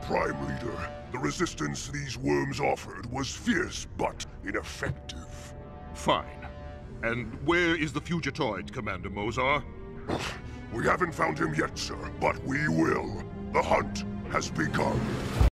Prime Leader, the resistance these worms offered was fierce but ineffective. Fine. And where is the Fugitoid, Commander Mozar? We haven't found him yet, sir, but we will. The hunt has begun.